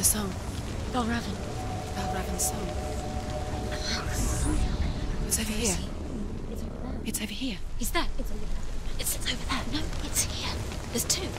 song. Valravn. Valravn's song. It's over here. It's over there. It's over here. He's there. It's over there. It's over there. No, it's here. There's two.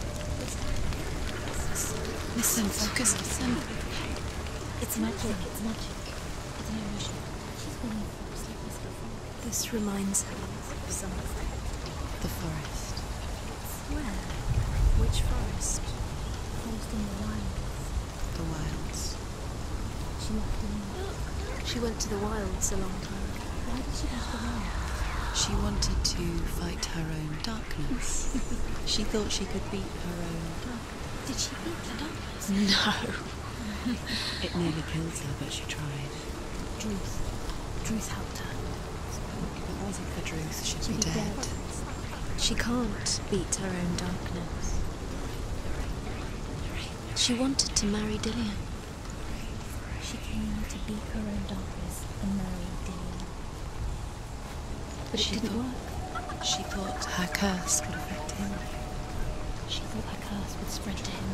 Listen, focus, listen. It's magic. It's magic. It's an illusion. She's been in forests like this before. This reminds her of something. The forest. Where? Which forest? Forest in the wild. The wilds. She left him. She went to the wilds a long time ago. Why did she go to the wild? She wanted to fight her own darkness. She thought she could beat her own darkness. Did she beat the darkness? No. It nearly killed her, but she tried. Druth helped her. If it wasn't for Druth, she'd be dead. She can't beat her own darkness. She wanted to marry Dillion. She came to beat her own darkness and marry Dillion. But it didn't work. She thought her curse would affect him. She thought her curse would spread to him.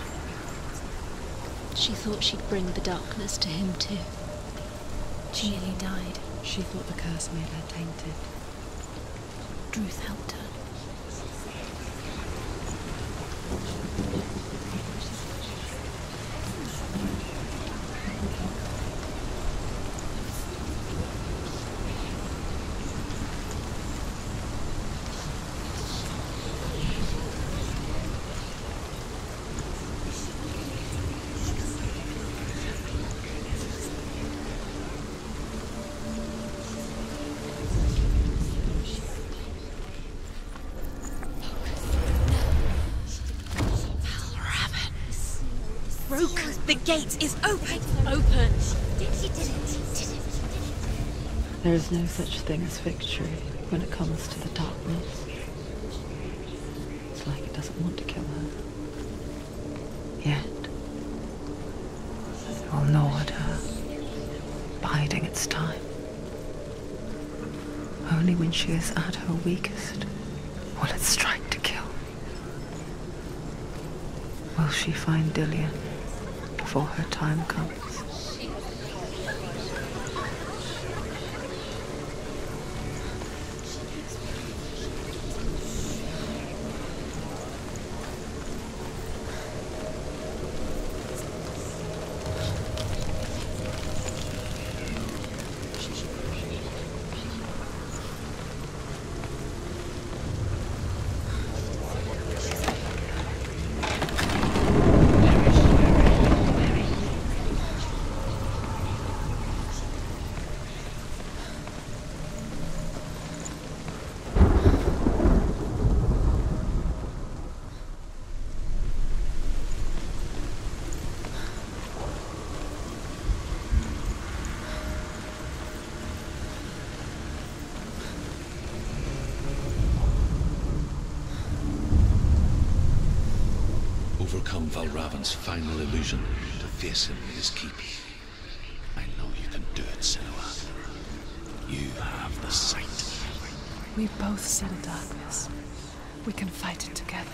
She thought she'd bring the darkness to him too. She nearly died. She thought the curse made her tainted. Druth helped her. Roke, the gate is open! Open! There is no such thing as victory when it comes to the darkness. It's like it doesn't want to kill her. Yet. It will gnaw at her, biding its time. Only when she is at her weakest will it strike to kill. Will she find Dillion before her time comes? Overcome Valravn's final illusion to face him in his keep. I know you can do it, Senua. You have the sight. We both see the darkness. We can fight it together.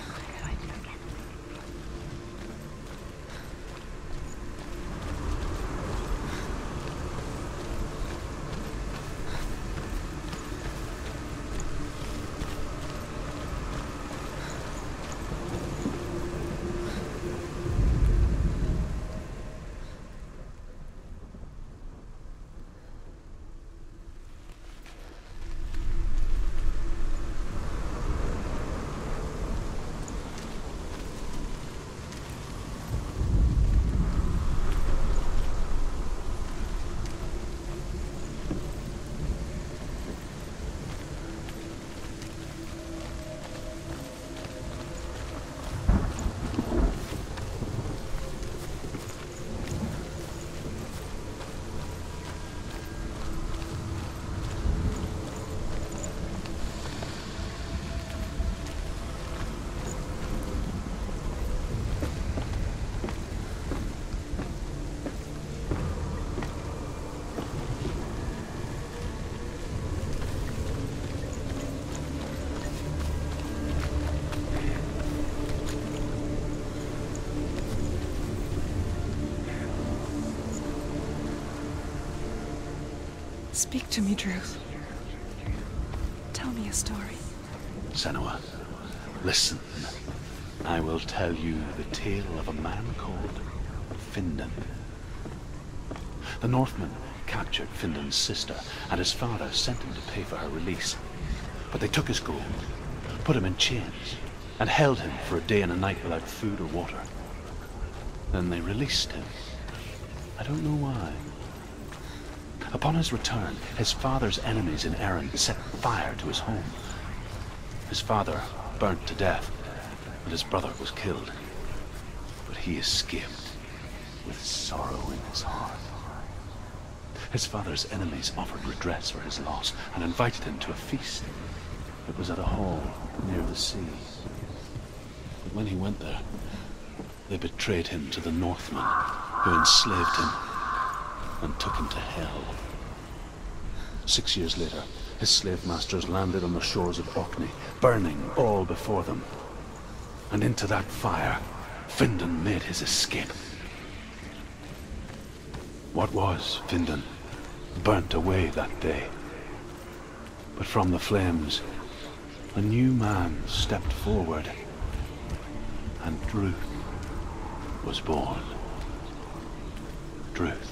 Speak to me, Druth. Tell me a story. Senua, listen. I will tell you the tale of a man called Findan. The Northmen captured Findan's sister, and his father sent him to pay for her release. But they took his gold, put him in chains, and held him for a day and a night without food or water. Then they released him. I don't know why. Upon his return, his father's enemies in Erin set fire to his home. His father burnt to death, and his brother was killed. But he escaped with sorrow in his heart. His father's enemies offered redress for his loss and invited him to a feast. It was at a hall near the sea. But when he went there, they betrayed him to the Northmen, who enslaved him and took him to hell. 6 years later, his slave masters landed on the shores of Orkney, burning all before them. And into that fire, Findan made his escape. What was Findan burnt away that day. But from the flames, a new man stepped forward, and Druth was born. Druth,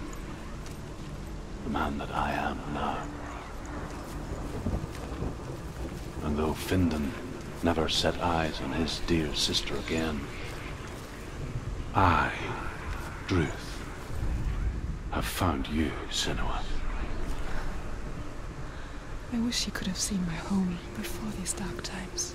the man that I am now. And though Findan never set eyes on his dear sister again, I, Druth, have found you, Senua. I wish you could have seen my home before these dark times.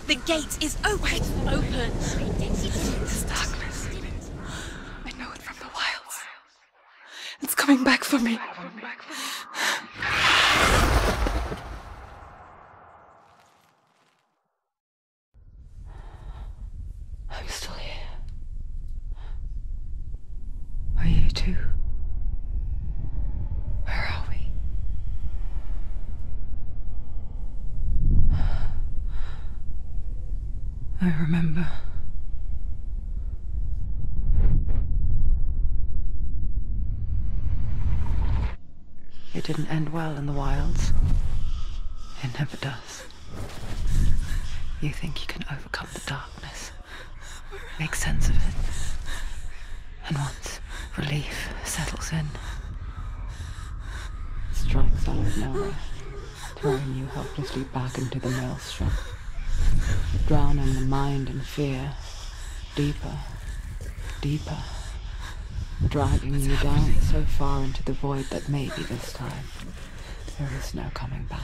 The gate is open! Open! This darkness. I know it from the wilds. It's coming back for me. I'm still here. Are you too? Where are we? I remember. It didn't end well in the wilds. It never does. You think you can overcome the darkness, make sense of it, and once relief settles in, it strikes out of nowhere, throwing you helplessly back into the maelstrom, drowning the mind in fear, deeper, deeper, dragging you down so far into the void that maybe this time there is no coming back.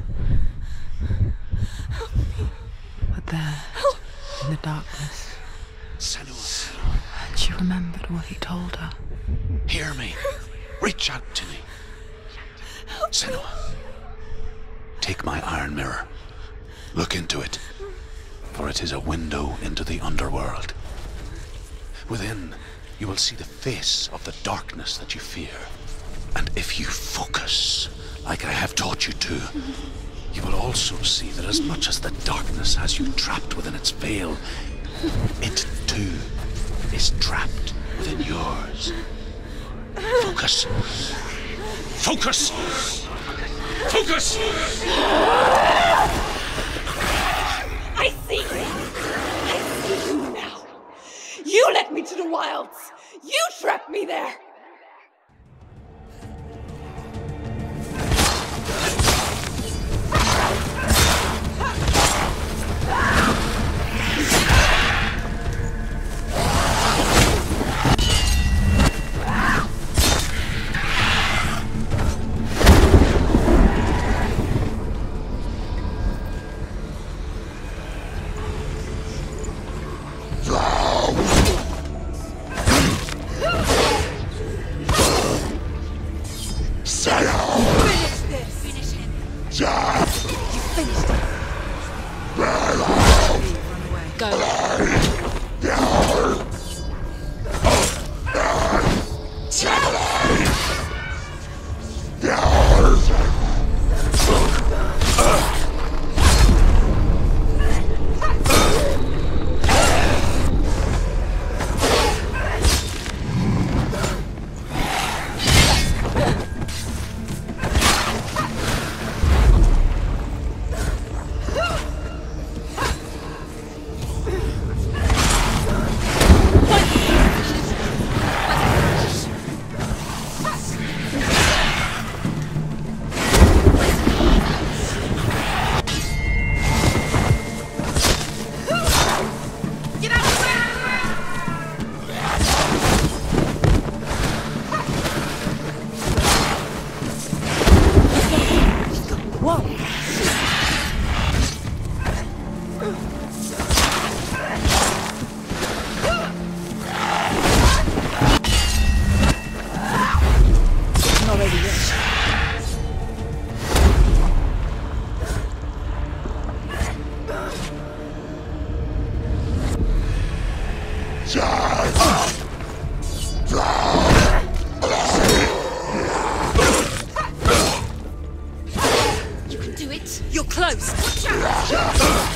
But there, in the darkness, Senua, she remembered what he told her. hear me. Reach out to me. Senua, take my iron mirror. Look into it, for it is a window into the underworld. Within, you will see the face of the darkness that you fear. And if you focus, like I have taught you to, you will also see that as much as the darkness has you trapped within its veil, it too is trapped within yours. Focus. Focus! Focus! I see you! I see you now! You led me to the wilds! You trapped me there! You can do it. You're close. Watch out.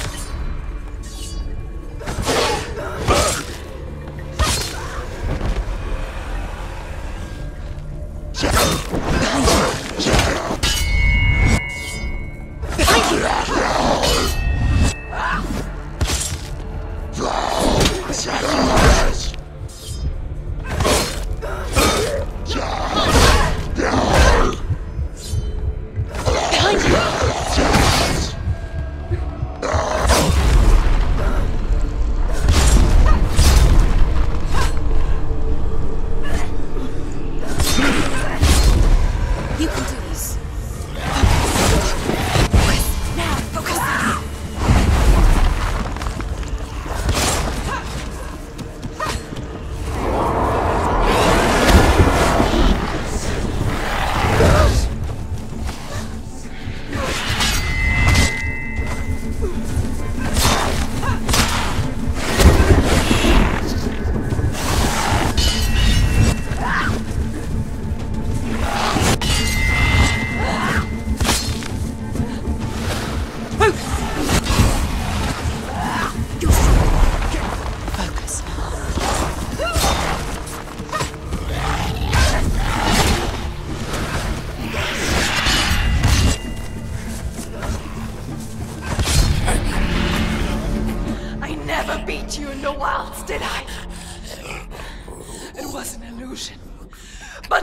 Behind you!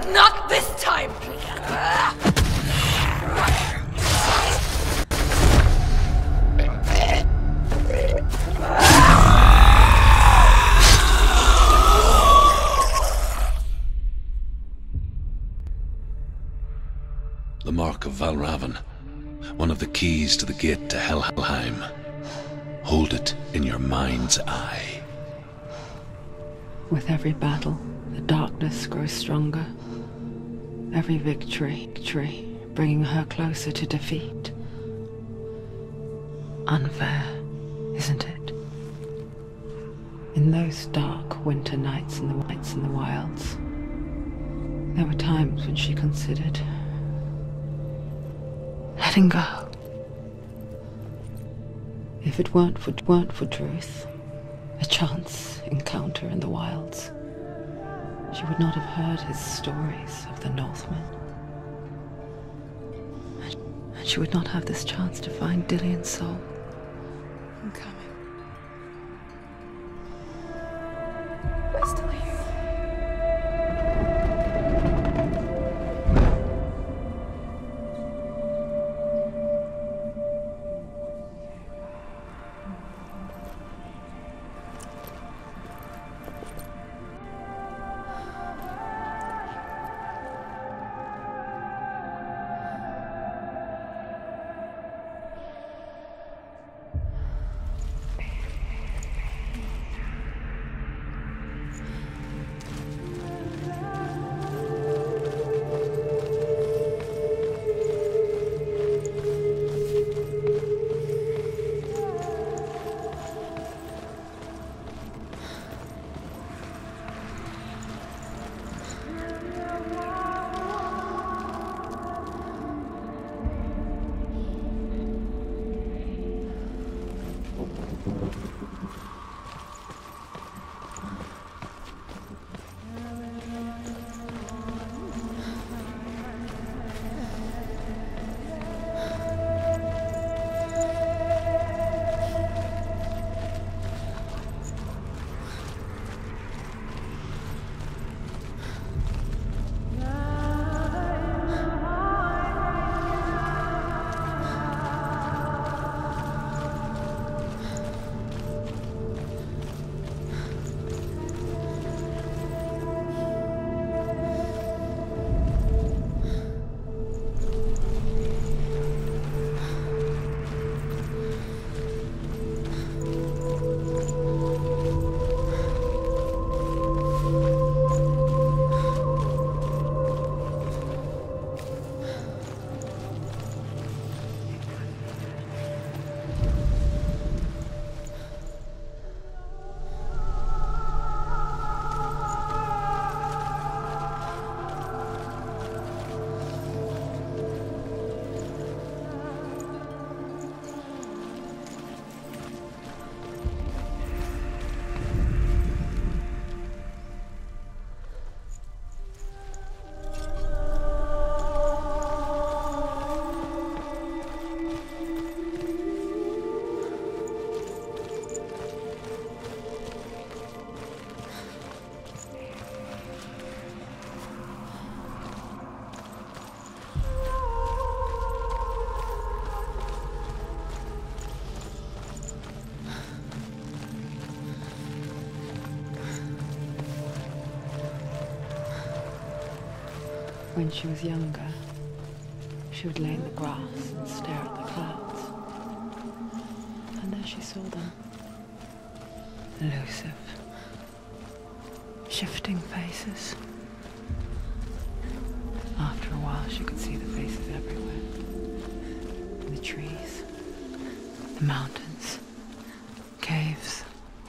Not this time! The Mark of Valravn, one of the keys to the gate to Helheim. Hold it in your mind's eye. With every battle, the darkness grows stronger. Every victory, bringing her closer to defeat. Unfair, isn't it? In those dark winter nights in the wilds, there were times when she considered letting go. If it weren't for Druth, a chance encounter in the wilds, she would not have heard his stories of the Northmen. And she would not have this chance to find Dillion's soul. I'm coming. I still hear you. When she was younger, she would lay in the grass and stare at the clouds. And there she saw them. Elusive, shifting faces. After a while, she could see the faces everywhere. In the trees, the mountains, caves.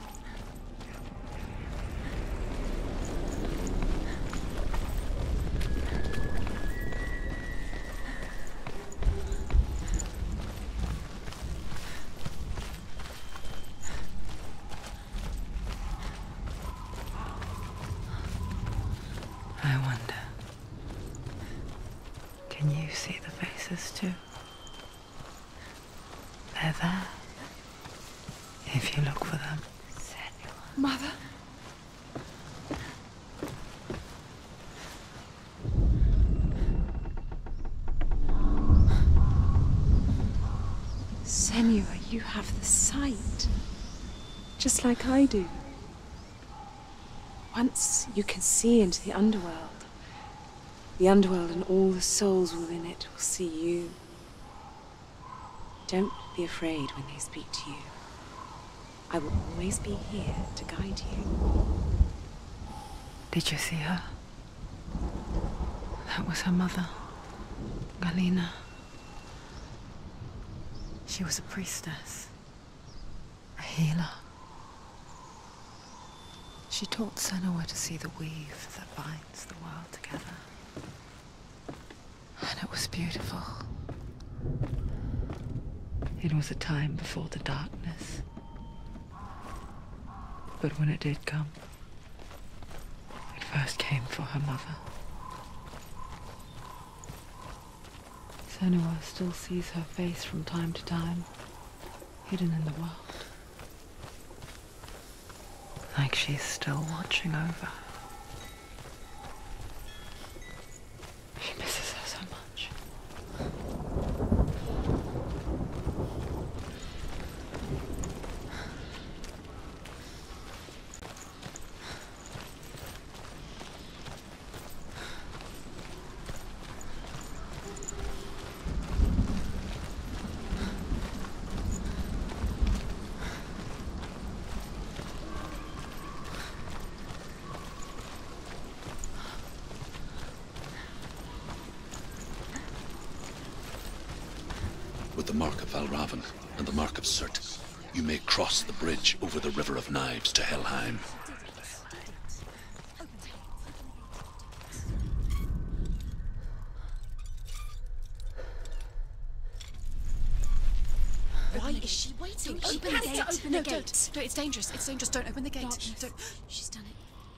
I wonder, can you see the faces too? They're there, if you look for them. Mother? Senua, you have the sight. Just like I do. Once you can see into the underworld and all the souls within it will see you. Don't be afraid when they speak to you. I will always be here to guide you. Did you see her? That was her mother, Galena. She was a priestess, a healer. She taught Senua to see the weave that binds the world together. And it was beautiful. It was a time before the darkness. But when it did come, it first came for her mother. Senua still sees her face from time to time, hidden in the world. Like she's still watching over her. She misses her so much. With the mark of Valravan and the mark of Surt, you may cross the bridge over the River of Knives to Helheim. Why is she waiting? Open the gate. Open the gate. No, it's dangerous. It's dangerous. Don't open the gate. Don't. She's done it.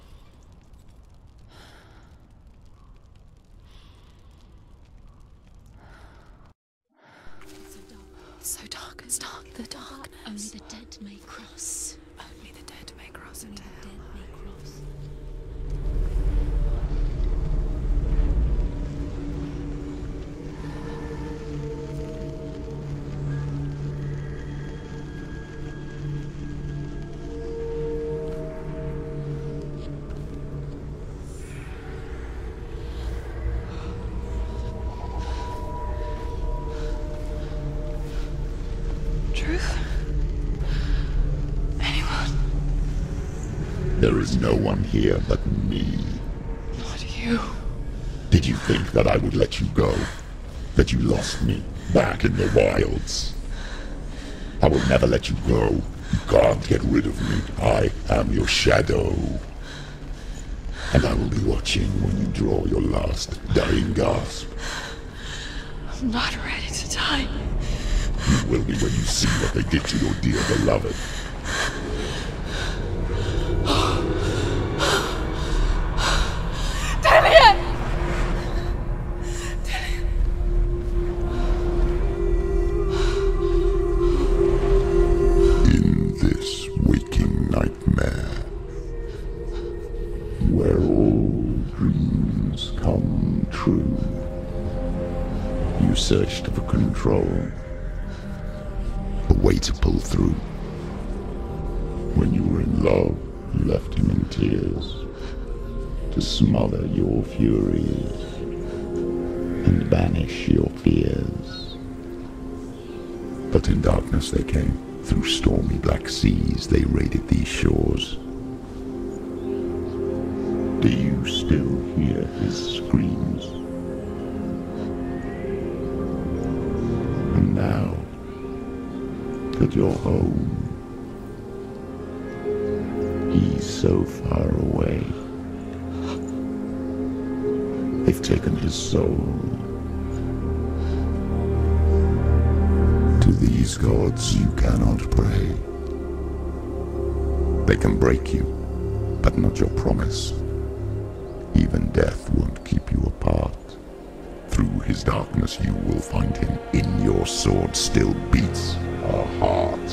It's so dark. It's dark. The darkness. Only the dead may cross. Only the dead may cross Only into the hell. dead may cross. Truth? Anyone? There is no one here but me. Not you. Did you think that I would let you go? That you lost me back in the wilds? I will never let you go. You can't get rid of me. I am your shadow. And I will be watching when you draw your last dying gasp. I'm not ready to die. You will be when you see what they did to your dear beloved. In this waking nightmare, where all dreams come true, you searched for control. A way to pull through. When you were in love, you left him in tears to smother your furies and banish your fears. But in darkness they came. Through stormy black seas they raided these shores. Do you still hear his screams? And now that you're home, he's so far away. They've taken his soul. To these gods you cannot pray. They can break you, but not your promise. Even death won't keep you apart. Through his darkness you will find him. In your sword still beats a heart.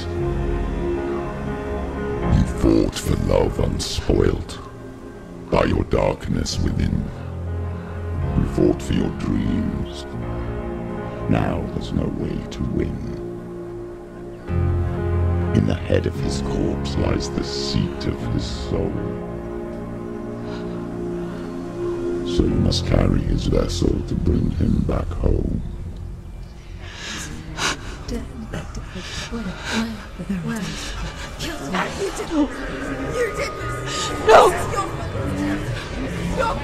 You fought for love unspoilt by your darkness within. You fought for your dreams. Now there's no way to win. In the head of his corpse lies the seat of his soul. So you must carry his vessel to bring him back home. You did this! No! This is your fault!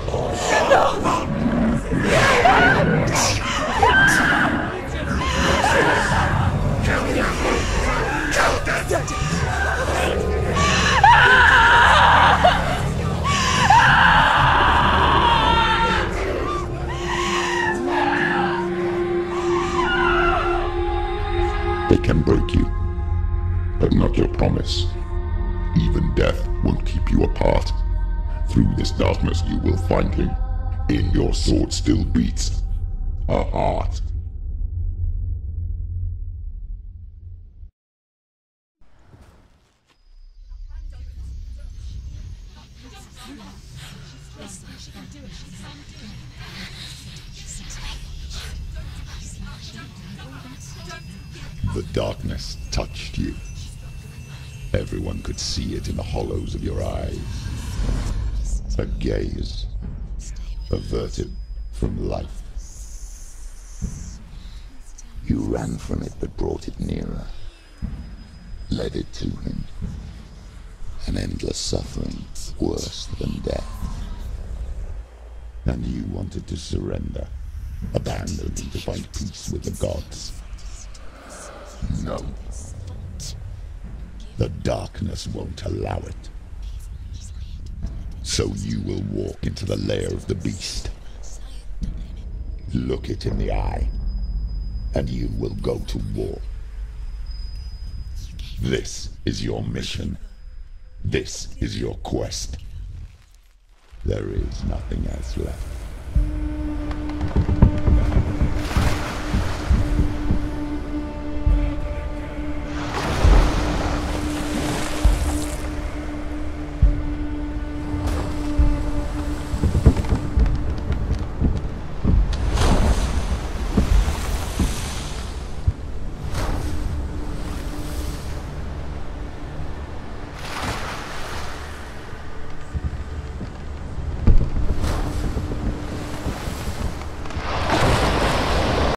They can break you, but not your promise. Even death won't keep you apart. Through this darkness you will find him. In your sword still beats a heart. The darkness touched you. Everyone could see it in the hollows of your eyes. A gaze averted from life. You ran from it but brought it nearer. Led it to him. An endless suffering worse than death. And you wanted to surrender. Abandon him to find peace with the gods. No. The darkness won't allow it. So you will walk into the lair of the beast. Look it in the eye, and you will go to war. This is your mission. This is your quest. There is nothing else left.